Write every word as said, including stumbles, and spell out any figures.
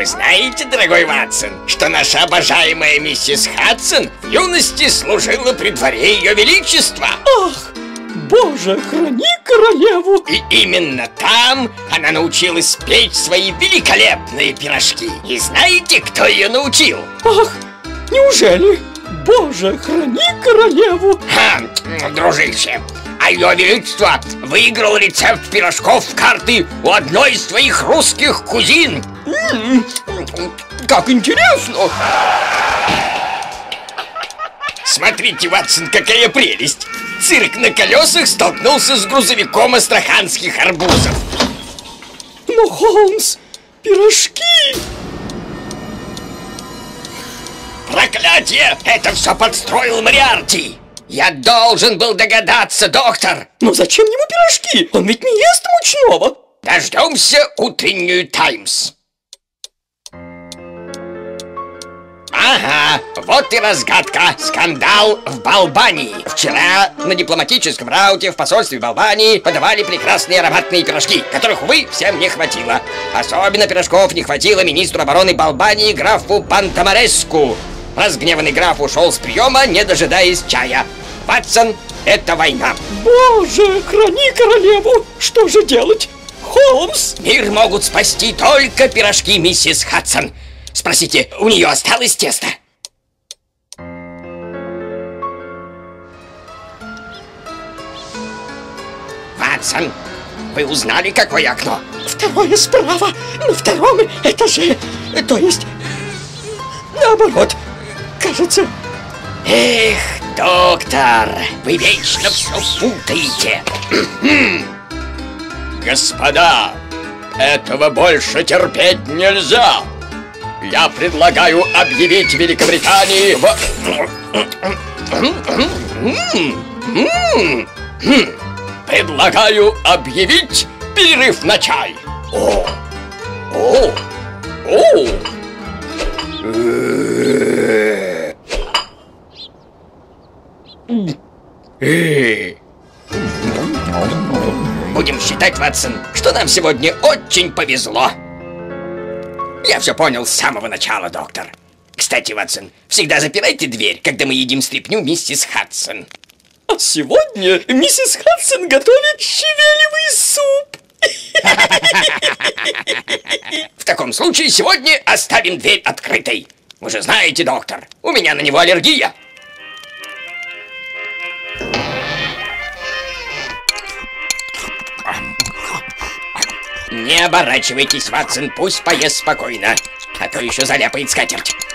вы знаете, дорогой Ватсон, что наша обожаемая миссис Хадсон в юности служила при дворе Ее Величества? Ах, Боже, храни королеву! И именно там она научилась печь свои великолепные пирожки. И знаете, кто ее научил? Ах, неужели? Боже, храни королеву! Ха, дружище, а Ее Величество выиграл рецепт пирожков в карты у одной из своих русских кузин. М-м, как интересно! Смотрите, Ватсон, какая прелесть! Цирк на колесах столкнулся с грузовиком астраханских арбузов. Но, Холмс, пирожки! Проклятие! Это все подстроил Мориарти! Я должен был догадаться, доктор! Но зачем ему пирожки? Он ведь не ест мучного! Дождемся утреннюю «Таймс». Ага, вот и разгадка. Скандал в Балбании. Вчера на дипломатическом рауте в посольстве Балбании подавали прекрасные ароматные пирожки, которых, увы, всем не хватило. Особенно пирожков не хватило министру обороны Балбании графу Пантамареску. Разгневанный граф ушел с приема, не дожидаясь чая. Ватсон, это война. Боже, храни королеву! Что же делать? Холмс! Мир могут спасти только пирожки миссис Хадсон. Спросите, у нее осталось тесто? Ватсон, вы узнали, какое окно? Второе справа, на втором этаже. То есть, наоборот, кажется. Эх, доктор, вы вечно все путаете. Господа, этого больше терпеть нельзя. Я предлагаю объявить Великобритании в... Предлагаю объявить перерыв на чай. О! О! О! Будем считать, Ватсон, что нам сегодня очень повезло. Я все понял с самого начала, доктор. Кстати, Ватсон, всегда запирайте дверь, когда мы едим стряпню миссис Хадсон. А сегодня миссис Хадсон готовит щавелевый суп. В таком случае сегодня оставим дверь открытой. Вы же знаете, доктор, у меня на него аллергия. Не оборачивайтесь, Ватсон, пусть поест спокойно, а то еще заляпает скатерть.